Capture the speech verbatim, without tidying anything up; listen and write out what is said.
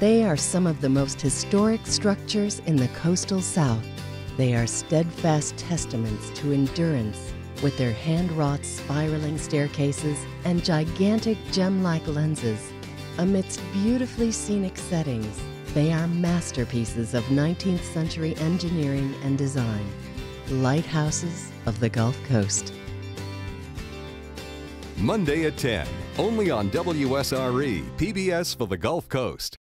They are some of the most historic structures in the coastal South. They are steadfast testaments to endurance with their hand-wrought spiraling staircases and gigantic gem-like lenses. Amidst beautifully scenic settings, they are masterpieces of nineteenth century engineering and design. Lighthouses of the Gulf Coast. Monday at ten, only on W S R E, P B S for the Gulf Coast.